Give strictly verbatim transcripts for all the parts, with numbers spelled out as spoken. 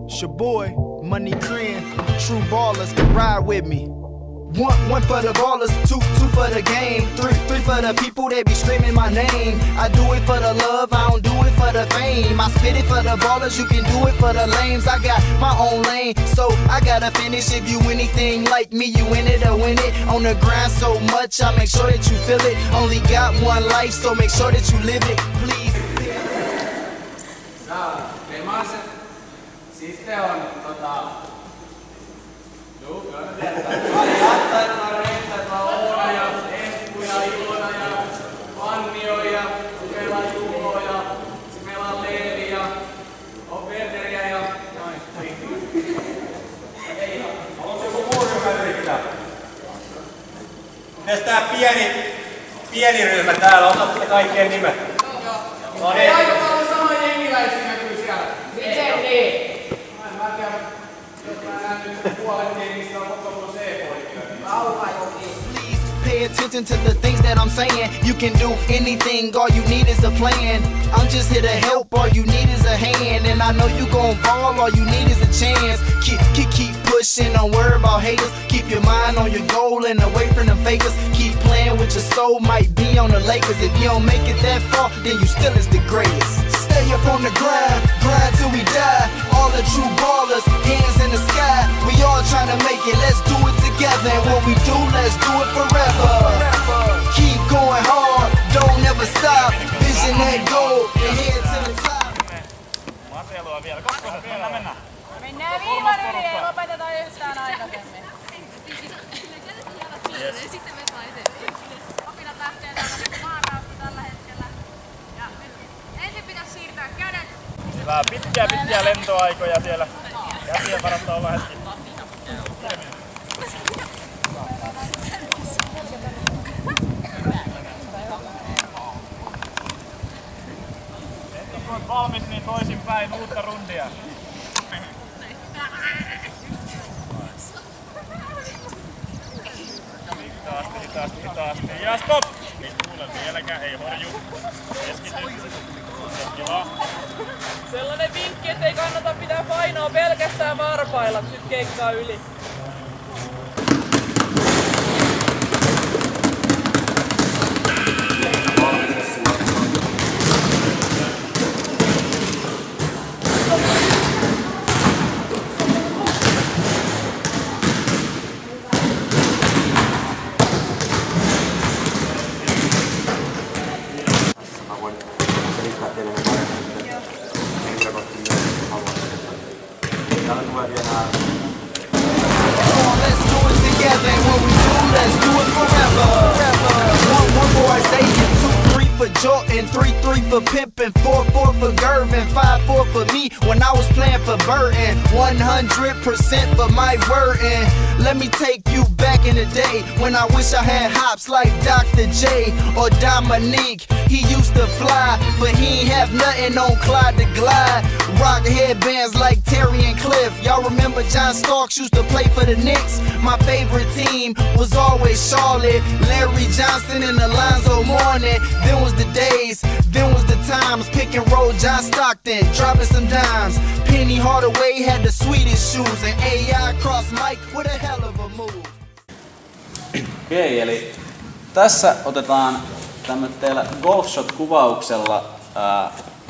It's your boy, Money Trend, True Ballers, ride with me. One, one for the ballers, two, two for the game, three, three for the people that be screaming my name. I do it for the love, I don't do it for the fame. I spit it for the ballers, you can do it for the lames. I got my own lane, so I gotta finish. If you anything like me, you in it or win it. On the grind so much, I make sure that you feel it. Only got one life, so make sure that you live it, please. Sitten on tota... Juu, kyllä me tiedetään. Vastaina on Reittä, Oona ja Esku ja Ilona ja Vannio ja meillä on Juho ja meillä on Leevi ja on Werneriä ja noin. Haluatko joku muu ryhmä yrittää? Mites tää pieni, pieni ryhmä täällä? Osaatte kaikkien nimet? Joo. No Ei aika paljon samoja jengiläisiä näkyy siellä. Miten niin? Mä en tiedä, jos mä näen nyt puolet jengistä on koko C-poikia. Please pay attention to the things that I'm saying. You can do anything, all you need is a plan. I'm just here to help, all you need is a hand. And I know you gon' ball, all you need is a chance. Keep, keep, keep pushing, don't worry about haters. Keep your mind on your goal and away from the fakers. Keep playing with your soul, might be on the Lakers. If you don't make it that far, then you still is the greatest. Stay up on the grind, grind till we die. All the true ballers, hands in the sky. We all tryna make it, let's do it together. And what we do, let's do it forever. Keep going hard, don't ever stop. Vision that goal, and head to the top. Maselua vielä, koska se vielä mennään? Mennään viivan yli, ei lopeteta yhtään aikaisemmin. Yes. Sitten me saa eteenpäin. Opinnot lähtee tällä maarausta tällä hetkellä. Ja nyt ensin pitäisi siirtää kädet. Hyvä, pitkiä pitkiä lentoaikoja siellä. Käsien varasta olla hetki. Kun olet valmis, niin toisinpäin uutta rundia. Hitaasti, hitaasti, hitaasti. Ja stop! Ei kuule vieläkään, ei horju. Keskity. Kiva. Sellainen vinkki, ettei kannata pitää painoa pelkästään varpailla, nyt keikkaa yli. Let's do it together, and what we do, let's do it forever. One, one boy say it, two, three for Jordan, three, three for Pimpin', four, four for Gervin, five, four for me when I was playing for Burton, one hundred percent for my wordin'. Let me take you back in the day when I wish I had hops like Doctor J or Dominique. He used to fly, but he ain't have nothing on Clyde the Glide. Rock headbands like Terry and Cliff. Y'all remember John Starks used to play for the Knicks? My favorite team was always Charlotte. Larry Johnson and Alonzo Mourning. Then was the days, then was the times. Pick and roll John Stockton, dropping some dimes. Penny Hardaway had the sweetest shoes, and A I cross Mike with a hell of a move. Okei, eli tässä otetaan tämmöisellä Golfshot-kuvauksella ää,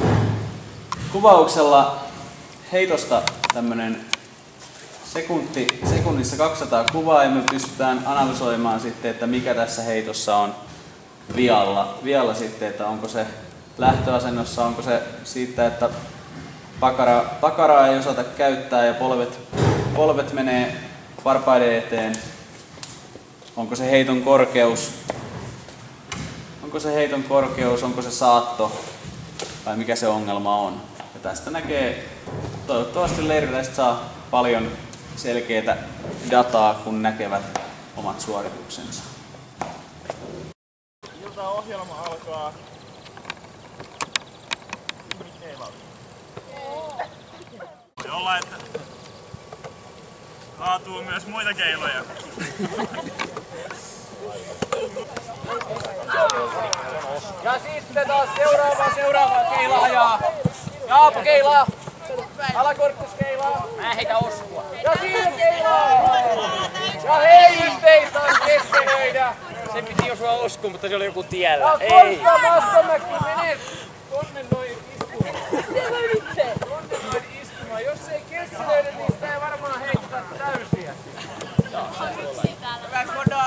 kuvauksella heitosta tämmönen sekunti, sekunnissa kaksisataa kuvaa ja me pystytään analysoimaan sitten, että mikä tässä heitossa on vialla. Vialla sitten, että onko se lähtöasennossa, onko se siitä, että pakara, pakaraa ei osata käyttää ja polvet, polvet menee varpaiden eteen. Onko se heiton korkeus, onko se heiton korkeus, onko se saatto vai mikä se ongelma on. Ja tästä näkee, toivottavasti leiriläiset saa paljon selkeää dataa, kun näkevät omat suorituksensa. Iltaohjelma alkaa. Voi olla, että kaatuu myös muita keiloja. Ja sitten taas seuraava, seuraava keila ajaa. Jaapo keilaa. Alakorpus keilaa. Mä heitä oskua. Ja siinä keilaa. Ja heitteitä on keskenöidä. Se piti osua oskuun, mutta se oli joku tiellä. Ja Konsta Mastomäki menee tonne noin istumaan. Tonne noin istumaan. Jos ei keskenöidä, niin sitä ei varmaan heittää täysiä. Hyvä koda.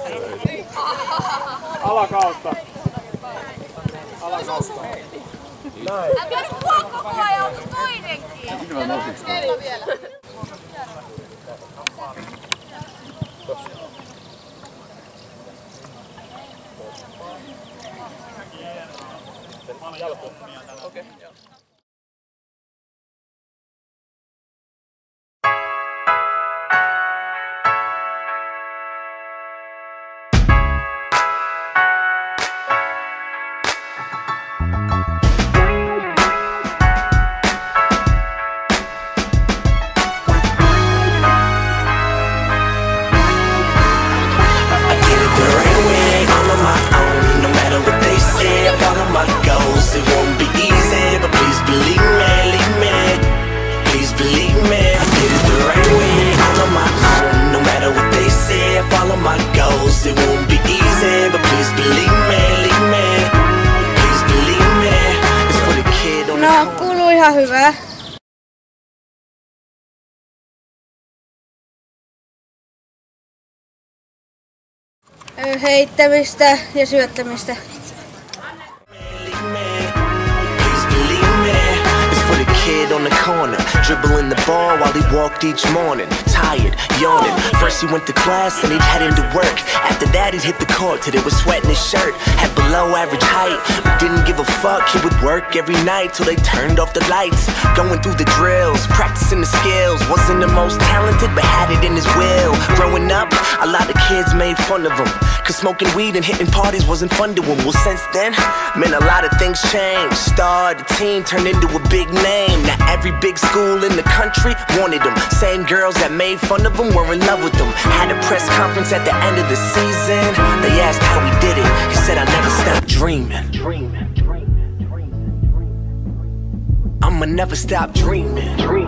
Alakautta. Alakautta. Älkää nyt puhua koko ajan, onko toinenkin? Kello vielä. Okei. It won't be easy, but please believe me, believe me. Please believe me. It's for the kid on the No, kuuluu ihan hyvää. Heittämistä ja syöttämistä. Kid on the corner, dribbling the ball while he walked each morning. Tired, yawning. First he went to class and he'd head into work. After that he'd hit the court till there was sweat in his shirt. Had below average height, but didn't give a fuck. He would work every night till they turned off the lights. Going through the drills, practicing the skills. Wasn't the most talented, but had it in his will. Growing up, a lot of kids made fun of him, cause smoking weed and hitting parties wasn't fun to him. Well, since then, man, a lot of things changed. Starred a team, turned into a big name. Now every big school in the country wanted him. Same girls that made fun of him were in love with him. Had a press conference at the end of the season. They asked how he did it. He said, I never stopped dreaming. I'ma never stop dreaming.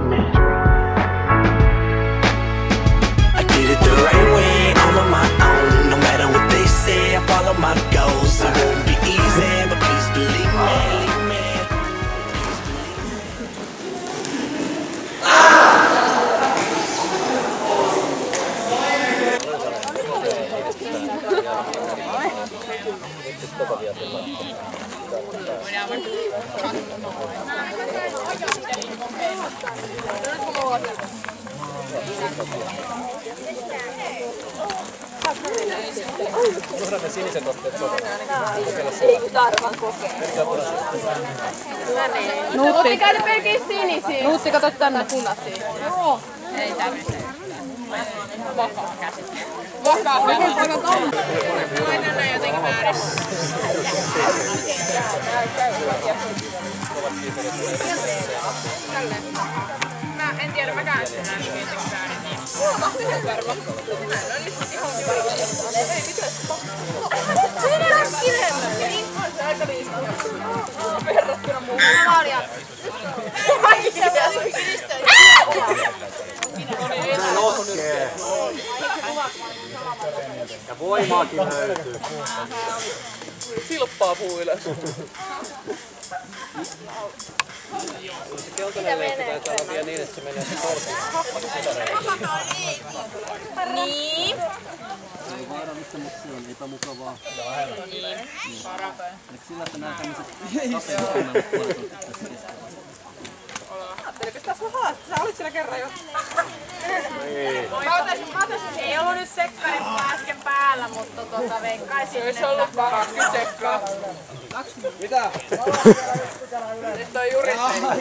I did it the right way, all on my own. No matter what they say, I follow my goals. It won't be easy, but please believe me, believe me. Nuutti käydä pelkiä sinisiä. Nuutti, kato tänne punaisia. Joo. Ei tarvitse. Vakaa käsite. Vakaa käsite. Laitan nää jotenkin väärin. Tälleen. Mä en tiedä, mä käänsin nää jotenkin väärin. Joo, mä oon ihan varma. Näin on nyt ihan varma. Ei mitään. Siinä on kirjalla. On se aika riiskua. Verrattuna muuhun. Laaria. Ja voimaakin löytyy. Silppaa puu ylös. Se keltainen leikki taitaa olla vielä niin, että se menee se sortiin. Niin. Ei vaarallista, mutta se on epämukavaa. Niin. Parapäin. Eikö sillä, että nää tämmöset kapeuskunnalliset puolet tässä keskellä? Ajatteliko sitä sun haastaa? Sä olit siellä kerran jo. Ei. Mä otaisin, mä otaisin. Ei ollut nyt sekkarit äsken päällä, mutta tota veikkaisin. Olisi ollut kaksikymmentä sekkaa. Mitä? Nyt on juristeja.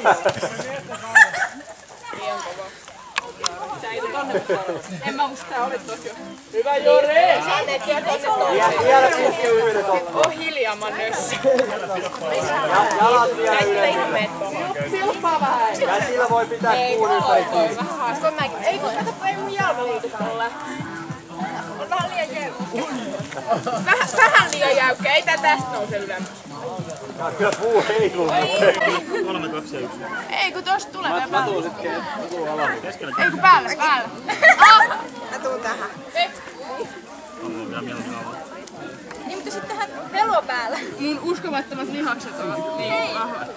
Liian kova. Sä ei tonne en mä usko, sä olit tossa jo. Hyvä Jore! Sä teet jo tonne toiseen. Vielä puhki yhdet on. Oo hiljaa, mä nössi. Jalat vielä Käsillä yhdet. ihan meet. Silppaa vähän. Käsillä voi pitää kuun ympäri kiinni. Vähän haastaa mäkin. Ei kun kato, ei mun jalka liikuta mulle. On vähän liian jäykkä. Vähän, vähän liian jäykkä, ei tää tästä nouse ylemmäs. Kyllä puu heiluu. Kolme, kaksi ja yksi. Ei kun tosta tulee Mä päälle. tuun sit tuun alas. Ei kun päälle, päälle. Mä tuun tähän. On vielä mielenkiintoinen avaa. Niin, mutta sitten tähän velo päällä. Mun uskomattomat lihakset ovat niin vahvat.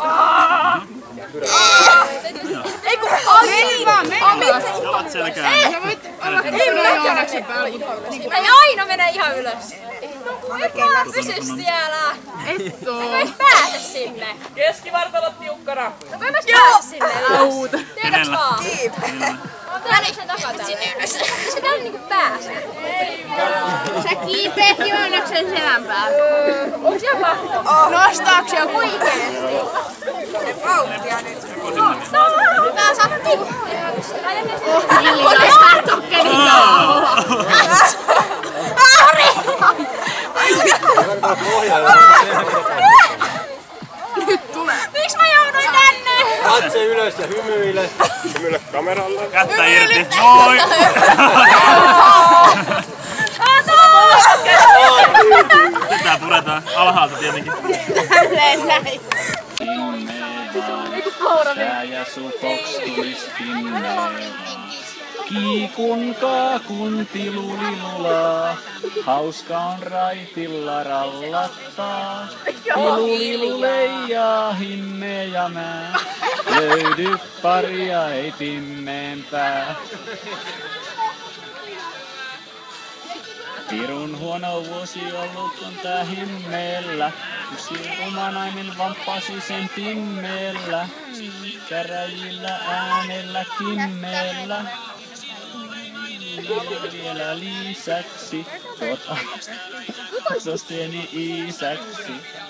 Ei kun ai Meni vaan, meni vaan. Jalat selkään. Ei, sä voit olla kyllä Joonaksen päällä. Ei aina mene ihan ylös. Nyt mä pysy siellä. Et oo. Mä vois päästä sinne. Keskivartalot tiukkana. No mä myös päästä sinne ylös. Auta. Tiedäks vaan? Tää nyt sen takaa sinne ylös. Se täällä niinku päästä. Sä kiipeät Joonaksen selän päällä. Onks ihan mahdollista? Nostaaks joku? Vauhtia nyt. Tää sattuu. Hiljaa. Tokkeni kauan. Nyt tulee. Miks mä jouduin tänne? Katse ylös ja hymyile. Hymyile kameralle. Kättä irti. Noin! Nyt tää puretaan alhaalta tietenkin. Tälleen näin. Sää ja sukoks tulis pinneen. Kiikun kaakun tilulilulaa, hauska on raitilla rallattaa. Tilulilu leijaa hinne ja mä, löydy paria ei pimmeempää. Pirun huono vuosi ollut on tää himmeellä, yksi rumanaimen vamppasi sen pimmeellä. Käräjillä äänellä kimmeellä. Vielä lisäksi, tuota, sosteni isäksi.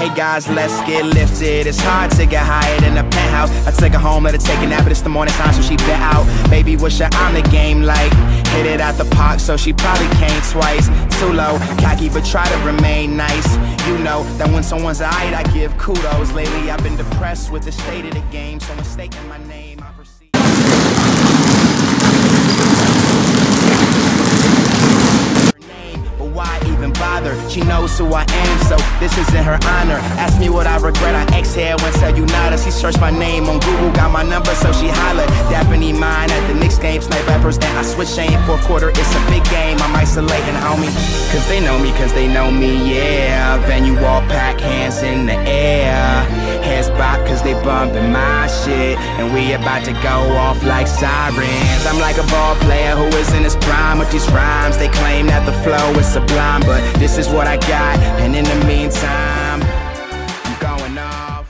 Hey guys, let's get lifted. It's hard to get higher than a penthouse. I took her home, let her take a nap, but it's the morning time, so she bit out. Baby, wish her on the game like hit it out the park, so she probably came twice. Too low, cocky, but try to remain nice. You know that when someone's alright, I give kudos. Lately, I've been depressed with the state of the game, so mistaking my name, I proceed. Why even bother? She knows who I am, so this isn't her honor. Ask me what I regret, I exhale and tell you nada. She searched my name on Google, got my number, so she hollered. Daphne mine at the Knicks game, snipe rappers, then I switch aim. Fourth quarter, it's a big game, I'm isolating, homie. Cause they know me, cause they know me, yeah. Venue all pack, hands in the air. Heads bop, cause they bumping my shit. And we about to go off like sirens. I'm like a ball player who is in his prime with these rhymes. They claim that the flow is sublime, but this is what I got, and in the meantime, I'm going off.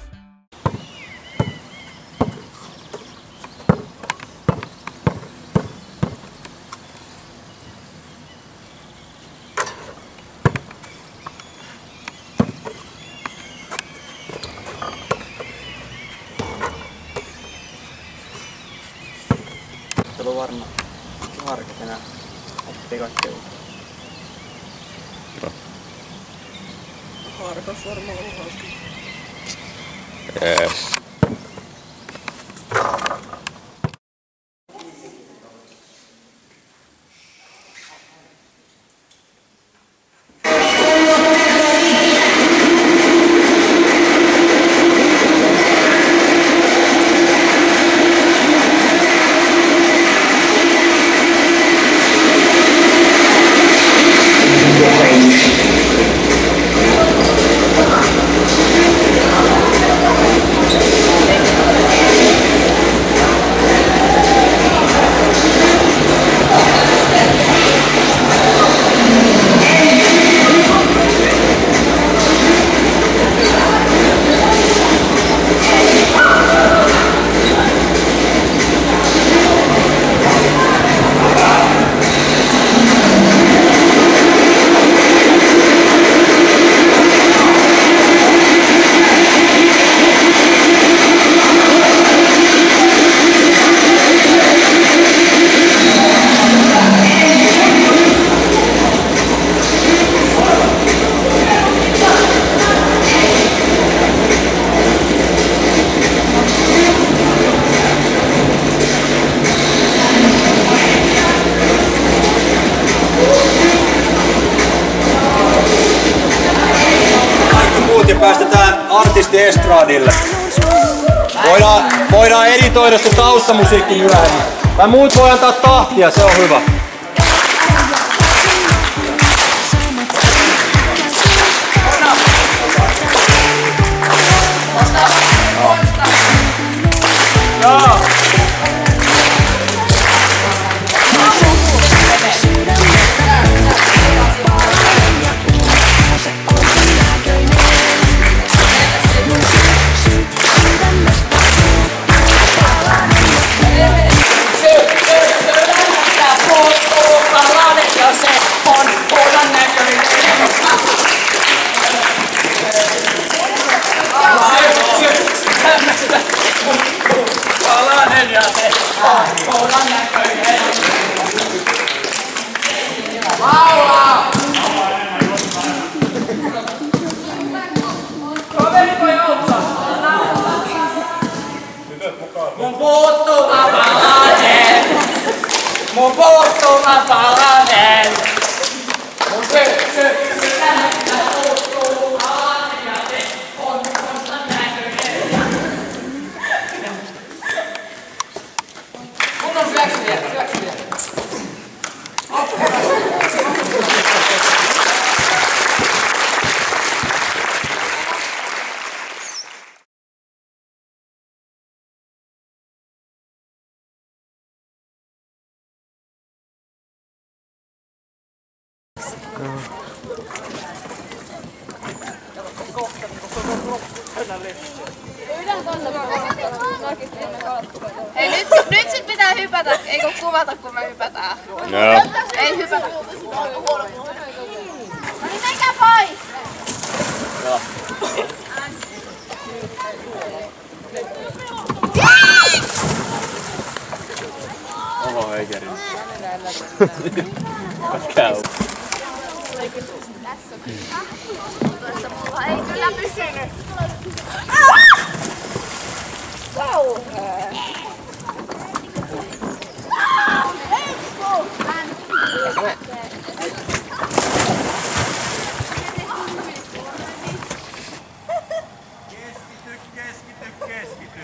Tuolla varma harkitena oppii kaikkea. Harkas varmaan on hauska. Yes. Päästetään artisti estradille. Voidaan, voidaan editoida se taustamusiikki myöhemmin. Tai muut voi antaa tahtia, se on hyvä. Joo. Mun puuttuu mä palanen. Mun puuttuu mä palanen. Mun se, se, se puuttuu palanen ja se on musta näköinen. Mun on syöksy vielä, syöksy vielä. Hei, nyt, nyt sit pitää hypätä, eikö kuvata kun me hypätään? Joo. Ei hypätä. No niin, menkää pois! Joo. Käy. Mulla ei kyllä pysynyt. Keskity, keskity, keskity.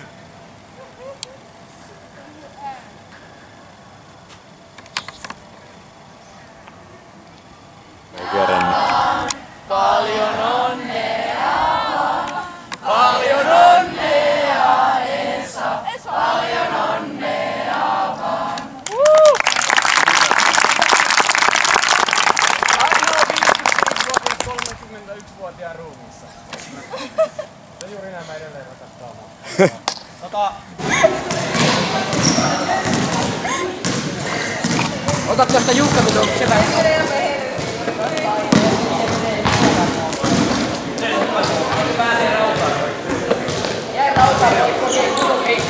Paljon onnea, paljon onnea Esa, paljon onnea vaan. Ainoa viisikymmentäviisivuotias kolmekymmentäyksivuotiaan ruumiissa. Ja juuri nämä edelleen rakastaamaan. Tota, Ota tästä Jukka, kun se on sepä. Jäi rautaan, oli kokeen kunnon keikki.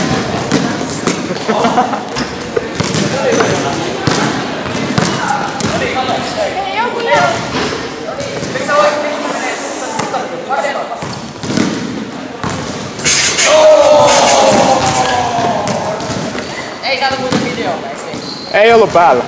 Hei, joku leo! Miksi sä voit menee vasemmalla? Ei saada muuta videoa, eikö niin? Ei ollut päällä.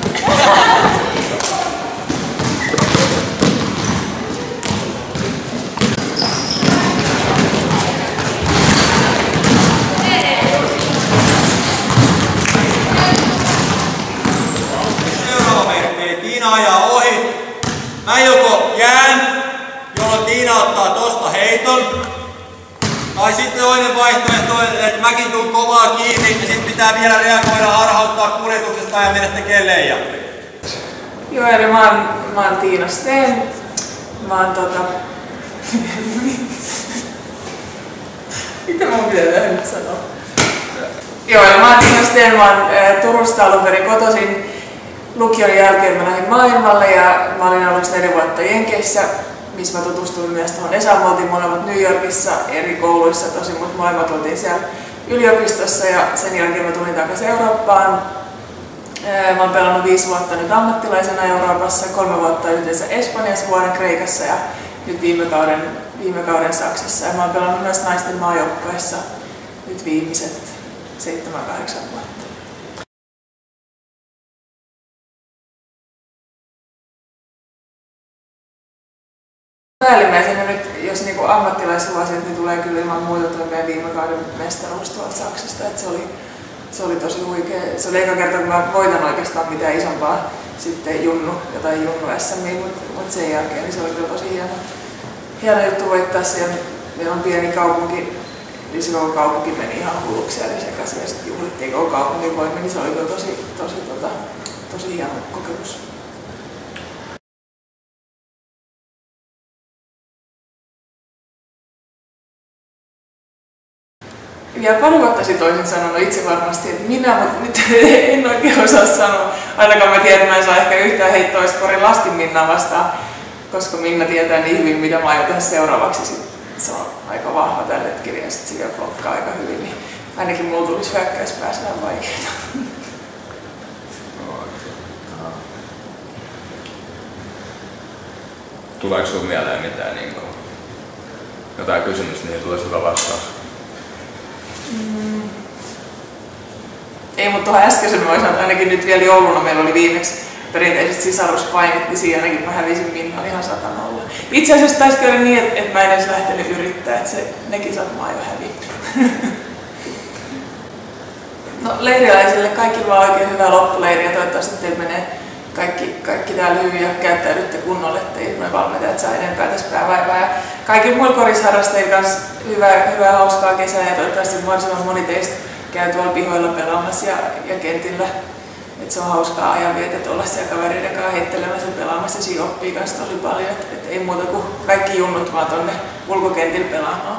seuraava merkki. Tiina ajaa ohi. Mä joko jään, jolloin Tiina ottaa tosta heiton. Tai sitten toinen vaihtoehto on, että mäkin tuun kovaa kiinni ja sit pitää vielä reagoida, harhauttaa kuljetuksesta ja mennä tekee leija. Joo, eli mä oon, mä oon Tiina Steen. Mä oon tota... Mitä mun pitää nyt sanoa? Joo, eli mä oon Tiina Steen. Mä oon ä, Turusta alun perin kotoisin. Lukion jälkeen mä lähdin maailmalle ja mä olin aluksi neljä vuotta Jenkeissä, missä mä tutustuin myös tuohon Esaan. Me oltiin molemmat New Yorkissa eri kouluissa tosi, mutta molemmat oltiin siellä yliopistossa ja sen jälkeen mä tulin takaisin Eurooppaan. Mä oon pelannut viisi vuotta nyt ammattilaisena Euroopassa, kolme vuotta yhteensä Espanjassa, vuoden Kreikassa ja nyt viime kauden, viime kauden Saksassa. Ja mä oon pelannut myös naisten maajoukkueessa nyt viimeiset seitsemän kahdeksan vuotta. Päällimmäisenä nyt, jos niinku ammattilaisvuosia, niin tulee kyllä ilman muuta tuo meidän viime kauden mestaruus tuolta Saksasta. Et se, oli, se oli tosi huikea. Se oli eka kerta, kun mä voitan oikeastaan mitään isompaa sitten junnu, jotain junnu S M I, mutta mut sen jälkeen niin se oli kyllä tosi hieno, hieno juttu voittaa siellä. Meillä on pieni kaupunki, niin se koko kaupunki meni ihan hulluksi eli sekaisin ja sitten juhlittiin koko kaupungin voimin, niin se oli kyllä tosi, tosi, tota, tosi hieno kokemus. Vielä pari vuotta sitten olisin sanonut itse varmasti, että minä, mutta nyt en oikein osaa sanoa. Ainakaan mä tiedän, että mä en saa ehkä yhtään heittoa Sporin lastin Minnaa vastaan, koska Minna tietää niin hyvin, mitä mä aion tehdä seuraavaksi. Sitten se on aika vahva tällä hetkellä ja sitten se vielä blokkaa aika hyvin, niin ainakin mulla tulisi hyökkäyspäässä vähän vaikeaa. Tuleeko sun mieleen mitään niin kuin, jotain kysymystä, niin tulee hyvä vastaus? Mm. Ei, mutta tuohon äskeisen voin sanoa, että ainakin nyt vielä jouluna meillä oli viimeksi perinteiset sisaruspainit, niin siinä ainakin mä hävisin Minna ihan satan olla. Itse asiassa taisi käydä niin, että, että mä en edes lähtenyt yrittää, että se, ne kisat mä oon jo hävitty. No leiriläisille kaikille vaan oikein hyvää loppuleiriä ja toivottavasti teillä menee kaikki, kaikki täällä hyvin ja käyttäydytte kunnolle, ettei noin valmentajat saa enempää tässä päävaivaa. Ja kaikilla muilla korisharrastajilla kanssa hyvää, hyvää hauskaa kesää ja toivottavasti mahdollisimman moni teistä käy tuolla pihoilla pelaamassa ja, ja kentillä. Et se on hauskaa ajanvietet olla siellä kavereiden kanssa heittelemässä ja pelaamassa ja siinä oppii kanssa tosi paljon. Et, et ei muuta kuin kaikki junnut vaan tonne ulkokentillä pelaamaan.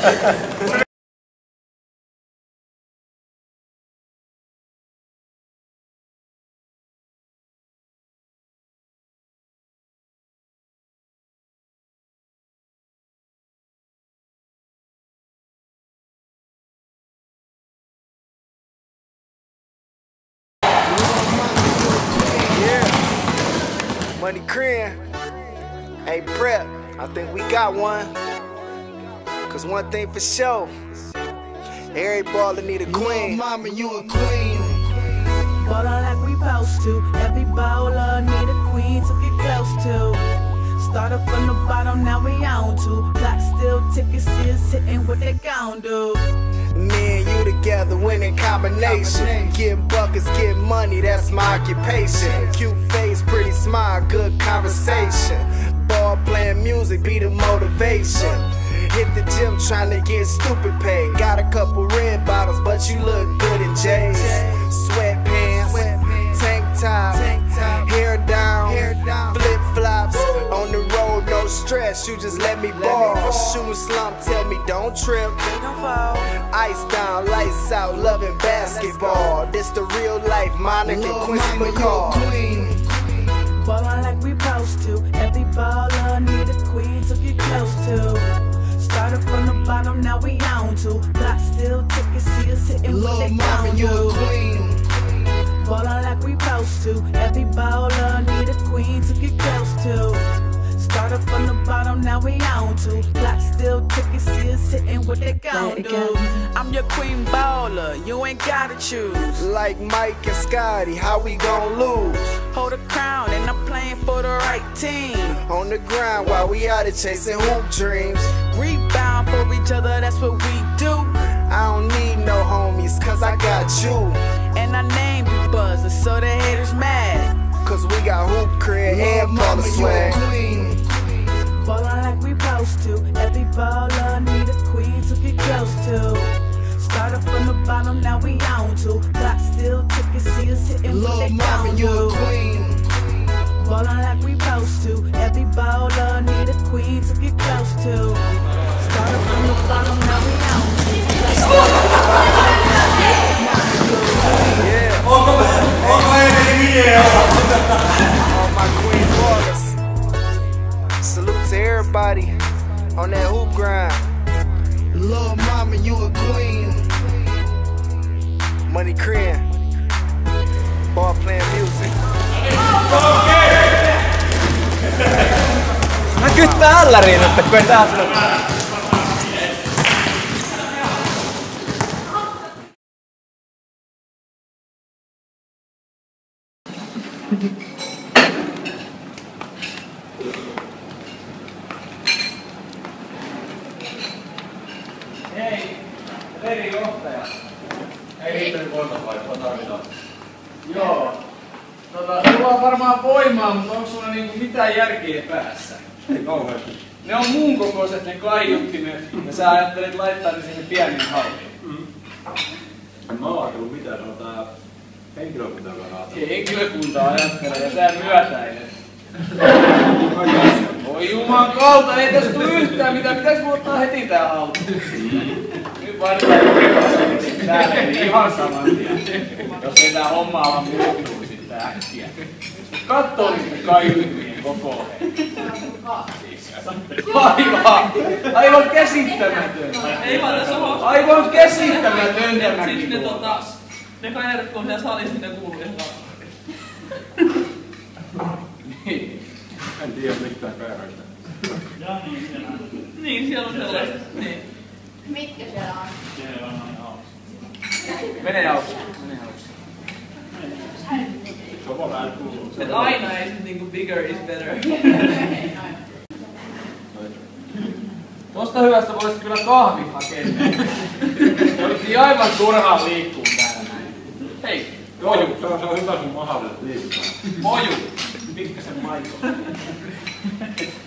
Money Cran. Hey, Prep, I think we got one. Cause one thing for sure, every baller need a queen. Mama, you a queen. Ballin' like we supposed to. Every baller need a queen to get close to. Started from the bottom, now we on to. Black still tickets, is hitting what they gon' do. Me and you together, winning combination. Getting buckets, getting money, that's my occupation. Cute face, pretty smile, good conversation. Ball playing music, be the motivation. Hit the gym trying to get stupid paid. Got a couple red bottles, but you look good in J's. Sweatpants, tank top, hair down, flip flops. On the road, no stress, you just let me ball. Shooting slump, tell me don't trip. Ice down, lights out, loving basketball. This the real life, Monica Quincy McCall. Ballin' like we supposed to. Every baller need a queen to get close to. Started from the bottom, now we on to. Block still tickets, see us hitting what they gon' do. Ballin' like we supposed to. Every baller need a queen to get close to. Started from the bottom, now we on to. Block still tickets, see us hitting what they gon' do. I'm your queen baller, you ain't gotta choose. Like Mike and Scotty, how we gon' lose? Hold a crown and I'm playing for the right team. On the grind while we out here chasing hoop dreams. Rebound for each other, that's what we do. I don't need no homies, cause I got you. And I named you Buzzer, so the haters mad. Cause we got hoop crib and baller swag. Ballin' like we supposed to. Every baller need a queen to get close to. Started from the bottom, now we on to. Block still tickets, see us hitting what they gon' do. Ballin' like we supposed to. Every baller need a queen to get close to. Started from the bottom, now we on to. Yeah. Onko onko Emeli video? All my queen ballers. Salute to everybody on that hoop grind. Lil' mama, you a queen. Money Cran. Ball playing music. Näkyttää ällariin, että kun ei tää Hei, eri johtaja. Ei riittänyt voimavaihtoa tarvitaan. Joo. Tota, sulla on varmaan voimaa, mutta onko sulla niinku mitään järkeä päässä? Ei kauheasti. Ne on muun kokoiset ne kaiuttimet ja sä ajattelet laittaa ne siihen pieniin halliin. Mm. En mä oo ajatellut mitään, se on tää henkilökunta, joka ajattelee. Henkilökunta ajattelee ja sä myötäilet. Voi juman kautta, ei tästä tule yhtään mitään, pitäis mun ottaa heti tää auto. Nyt vaaditaan jokin täällä eli ihan saman tien, jos ei tää homma ala muuttuu sitten äkkiä. Kattoo niitä kaiuttimien koko Aivan, aivan käsittämätöntä. Ei vaan tässä on Aivan käsittämätöntä. Siis ne tota, ne kaverit kun on siellä salissa, niin ne kuuluu ihan Niin. En tiedä mitään kavereista. Niin, siellä on sellaiset. Niin. Mitkä siellä on? Siellä on aina auki. Mene auki, mene auki. Se on vaan vähän kuuluu. Et aina ei sit niinku bigger is better. Tosta hyvästä voisit kyllä kahvin hakea. Oltiin aivan turhaan liikkuu täällä näin. Hei, moju. Se on, se on hyvä sun mahdolliset liikkuu. Moju. Pikkasen maitoa.